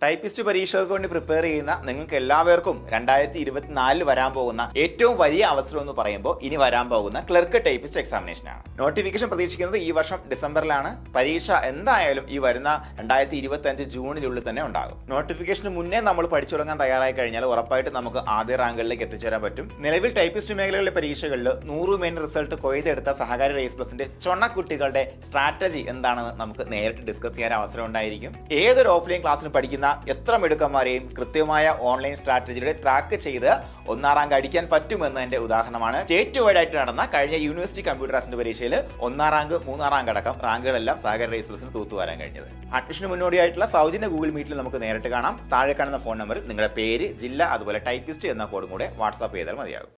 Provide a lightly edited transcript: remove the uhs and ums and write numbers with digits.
Typist പരീക്ഷകൾക്ക് വേണ്ടി prepare ചെയ്യുന്ന നിങ്ങൾക്ക് എല്ലാവർക്കും 2024 വരാൻ പോകുന്ന ഏറ്റവും വലിയ അവസരം എന്ന് പറയുമ്പോൾ ഇനി വരാൻ പോകുന്ന ക്ലർക്ക് ടൈപ്പിസ്റ്റ് എക്സാമിനേഷൻ ആണ്. നോട്ടിഫിക്കേഷൻ പ്രതീക്ഷിക്കുന്നത് ഈ വർഷം ഡിസംബറിലാണ്. പരീക്ഷ എന്തായാലും ഈ വരുന്ന 2025 ജൂണിനുള്ളിൽ തന്നെ ഉണ്ടാകും. നോട്ടിഫിക്കേഷന് മുന്നേ നമ്മൾ പഠിച്ചു തുടങ്ങാൻ തയ്യാറായി കഴിഞ്ഞാൽ ഉറപ്പായിട്ട് നമുക്ക് ആദ്യ റാങ്കുകളിലേക്ക് എത്തിച്ചേരാൻ പറ്റും. നിലവിൽ ടൈപ്പിസ്റ്റ് മേഖലകളിലെ പരീക്ഷകളിൽ 100 മെയിൻ റിസൾട്ട് കൊയ്തെടുത്ത സഹകാരി റേസ് പ്ലസിന്റെ ചൊണ്ണക്കുട്ടികളുടെ സ്ട്രാറ്റജി എന്താണെന്ന് നമുക്ക് നേരിട്ട് ഡിസ്കസ് ചെയ്യാൻ അവസരം ഉണ്ടായിരിക്കും. ഏതൊരു ഓഫ്ലൈൻ ക്ലാസ്സിന് പഠിക്കുന്ന എത്ര മിടുക്കന്മാരെയും കൃത്യമായ ഓൺലൈൻ സ്ട്രാറ്റജിയുടെ ട്രാക്ക് ചെയ്ത് 1ാം റാങ്ക് അടിക്കാൻ പറ്റുമെന്ന് എന്റെ ഉദാഹരണമാണ്. സ്റ്റേറ്റ് വൈഡ് ആയിട്ട് നടന്ന കഴിഞ്ഞ യൂണിവേഴ്സിറ്റി കമ്പ്യൂട്ടർ അസിസ്റ്റന്റ് പരീക്ഷയിൽ 1ാം റാങ്ക് 3ാം റാങ്ക് അടക്കം റാങ്കുകളെല്ലാം സഹകാരി റേസ് പ്ലസിന് തൂത്തുവരാൻ കഴിഞ്ഞത്. അഡ്മിഷന് മുന്നോടിയായിട്ടുള്ള സൗജന്യ ഗൂഗിൾ മീറ്റിൽ നമുക്ക് നേരിട്ട് കാണാം. താഴെ കാണുന്ന ഫോൺ നമ്പറിൽ നിങ്ങളുടെ പേര്, ജില്ല, അതുപോലെ ടൈപ്പിസ്റ്റ് എന്ന കോഡും കൂടെ വാട്സാപ്പ് ചെയ്താൽ മതിയാകും.